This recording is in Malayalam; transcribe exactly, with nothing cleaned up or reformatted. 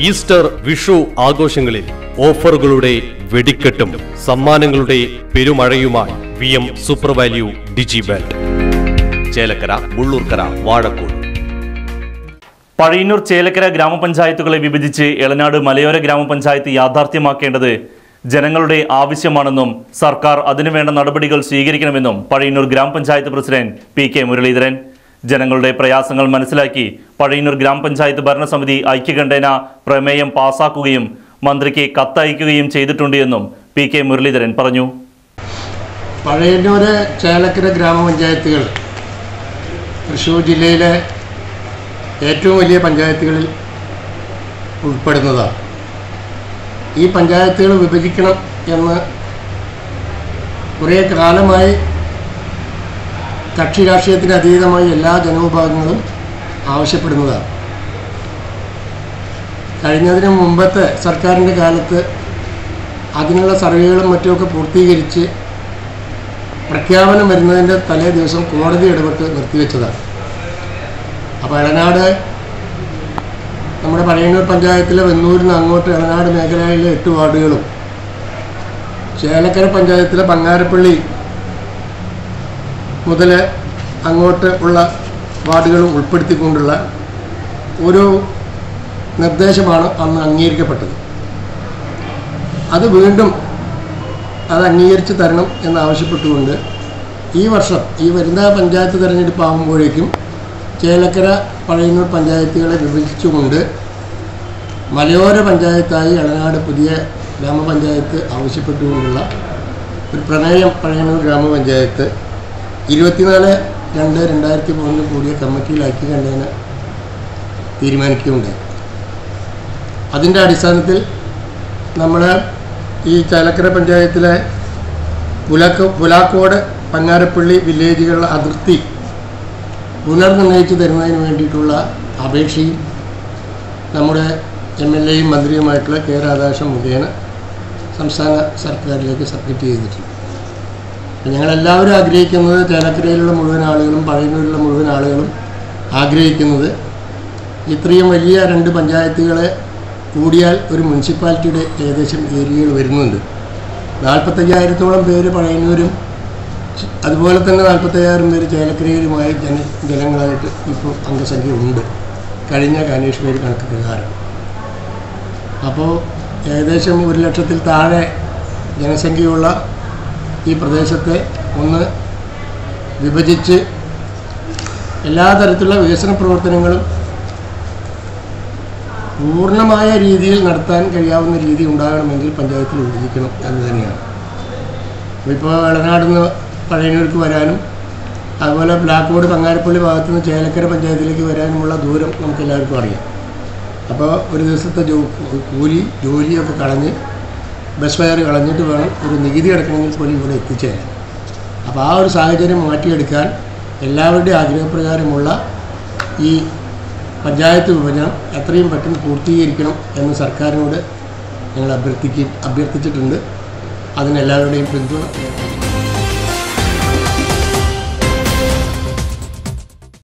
ഈസ്റ്റർ വിഷു ആഘോഷങ്ങളിൽ ഓഫറുകളുടെ വെടിക്കെട്ടും സമ്മാനങ്ങളുടെ പെരുമഴയുമായി V M super value digi world, Chelakkara, Mulloorkara, Vazhakode. Pazhayannur Chelakkara ഗ്രാമപഞ്ചായത്തുകളെ വിഭജിച്ച് എളനാട് മലയോര ഗ്രാമപഞ്ചായത്ത് യാഥാർത്ഥ്യമാക്കേണ്ടത് ജനങ്ങളുടെ ആവശ്യമാണെന്നും സർക്കാർ അതിനുവേണ്ട നടപടികൾ സ്വീകരിക്കണമെന്നും പഴയന്നൂർ ഗ്രാമപഞ്ചായത്ത് പ്രസിഡന്റ് പി കെ മുരളീധരൻ. ജനങ്ങളുടെ പ്രയാസങ്ങൾ മനസ്സിലാക്കി പഴയന്നൂർ ഗ്രാമപഞ്ചായത്ത് ഭരണസമിതി ഐക്യകണ്ഠേന പ്രമേയം പാസാക്കുകയും മന്ത്രിക്ക് കത്തയക്കുകയും ചെയ്തിട്ടുണ്ട് എന്നും പി കെ മുരളീധരൻ പറഞ്ഞു. പഴയന്നൂർ ചേലക്കര ഗ്രാമപഞ്ചായത്തുകൾ തൃശ്ശൂർ ജില്ലയിലെ ഏറ്റവും വലിയ പഞ്ചായത്തുകളിൽ ഉൾപ്പെടുന്നതാണ്. ഈ പഞ്ചായത്തുകൾ വിഭജിക്കണം എന്ന് കുറേ കാലമായി കക്ഷി രാഷ്ട്രീയത്തിന് അതീതമായി എല്ലാ ജനവിഭാഗങ്ങളും ആവശ്യപ്പെടുന്നതാണ്. കഴിഞ്ഞതിന് മുമ്പത്തെ സർക്കാരിൻ്റെ കാലത്ത് അതിനുള്ള സർവേകളും മറ്റുമൊക്കെ പൂർത്തീകരിച്ച് പ്രഖ്യാപനം വരുന്നതിൻ്റെ തലേ ദിവസം കോടതി ഇടപെട്ട് നിർത്തിവെച്ചതാണ്. അപ്പോൾ എളനാട് നമ്മുടെ പഴയന്നൂർ പഞ്ചായത്തിലെ വെന്നൂരിൽ നിന്ന് അങ്ങോട്ട് എളനാട് മേഖലയിലെ എട്ട് വാർഡുകളും ചേലക്കര പഞ്ചായത്തിലെ ബംഗാരപ്പള്ളി മുതൽ അങ്ങോട്ട് ഉള്ള വാർഡുകളും ഉൾപ്പെടുത്തിക്കൊണ്ടുള്ള ഒരു നിർദ്ദേശമാണ് അന്ന് അംഗീകരിക്കപ്പെട്ടത്. അത് വീണ്ടും അത് അംഗീകരിച്ച് തരണം എന്നാവശ്യപ്പെട്ടുകൊണ്ട് ഈ വർഷം ഈ വരുന്ന പഞ്ചായത്ത് തിരഞ്ഞെടുപ്പ് ആകുമ്പോഴേക്കും ചേലക്കര പഴയന്നൂർ പഞ്ചായത്തുകളെ വിഭജിച്ചുകൊണ്ട് മലയോര പഞ്ചായത്തായി എളനാട് പുതിയ ഗ്രാമപഞ്ചായത്ത് ആവശ്യപ്പെട്ടുകൊണ്ടുള്ള ഒരു പ്രമേയം പഴയന്നൂർ ഗ്രാമപഞ്ചായത്ത് ഇരുപത്തിനാല് രണ്ട് രണ്ടായിരത്തി മൂന്നിൽ കൂടിയ കമ്മിറ്റിയിൽ ഐക്യകണ്ഠേന തീരുമാനിക്കുകയുണ്ടായി. അതിൻ്റെ അടിസ്ഥാനത്തിൽ നമ്മൾ ഈ ചേലക്കര പഞ്ചായത്തിലെ പുലാക്കോ പുലാക്കോട് പങ്ങാരപ്പള്ളി വില്ലേജുകളുടെ അതിർത്തി പുനർനിർണയിച്ചു തരുന്നതിന് വേണ്ടിയിട്ടുള്ള അപേക്ഷയും നമ്മുടെ എം എൽ എയും മന്ത്രിയുമായിട്ടുള്ള കെ രാധാകൃഷ്ണൻ മുഖേന സംസ്ഥാന സർക്കാരിലേക്ക് സബ്മിറ്റ് ചെയ്തിട്ടുണ്ട്. ഞങ്ങളെല്ലാവരും ആഗ്രഹിക്കുന്നത്, ചേലക്കരയിലുള്ള മുഴുവൻ ആളുകളും പഴയന്നൂരിലുള്ള മുഴുവൻ ആളുകളും ആഗ്രഹിക്കുന്നത് ഇത്രയും വലിയ രണ്ട് പഞ്ചായത്തുകളെ കൂടിയാൽ ഒരു മുനിസിപ്പാലിറ്റിയുടെ ഏകദേശം ഏരിയകൾ വരുന്നുണ്ട്. നാൽപ്പത്തയ്യായിരത്തോളം പേര് പഴയന്നൂരും അതുപോലെ തന്നെ നാൽപ്പത്തയ്യായിരം പേര് ചേലക്കരയിലുമായി ജന ജനങ്ങളായിട്ട് ഇപ്പോൾ അംഗസംഖ്യ ഉണ്ട് കഴിഞ്ഞ കാനേഷ്മേരി കണക്ക് പ്രകാരം. അപ്പോൾ ഏകദേശം ഒരു ലക്ഷത്തിൽ താഴെ ജനസംഖ്യയുള്ള ഈ പ്രദേശത്തെ ഒന്ന് വിഭജിച്ച് എല്ലാ തരത്തിലുള്ള വികസന പ്രവർത്തനങ്ങളും പൂർണ്ണമായ രീതിയിൽ നടത്താൻ കഴിയാവുന്ന രീതി ഉണ്ടാകണമെങ്കിൽ പഞ്ചായത്തിൽ വിഭജിക്കണം എന്ന് തന്നെയാണ്. ഇപ്പോൾ എളനാട് നിന്ന് പഴയന്നൂർക്ക് വരാനും അതുപോലെ ബ്ലാക്കോട് പങ്ങാരപ്പള്ളി ഭാഗത്തു നിന്ന് ചേലക്കര പഞ്ചായത്തിലേക്ക് വരാനുമുള്ള ദൂരം നമുക്കെല്ലാവർക്കും അറിയാം. അപ്പോൾ ഒരു ദിവസത്തെ ജോ കൂലി ജോലിയൊക്കെ കളഞ്ഞ് ബസ് ഫെയർ കളഞ്ഞിട്ട് വേണം ഒരു നികുതി അടക്കണമെങ്കിൽ പോലും ഇവിടെ എത്തിച്ചേരാൻ. അപ്പോൾ ആ ഒരു സാഹചര്യം മാറ്റിയെടുക്കാൻ എല്ലാവരുടെയും ആഗ്രഹപ്രകാരമുള്ള ഈ പഞ്ചായത്ത് വിഭജനം എത്രയും പെട്ടെന്ന് പൂർത്തീകരിക്കണം എന്ന് സർക്കാരിനോട് ഞങ്ങൾ അഭ്യർത്ഥിക്ക അഭ്യർത്ഥിച്ചിട്ടുണ്ട്. അതിനെല്ലാവരുടെയും പിന്തുണ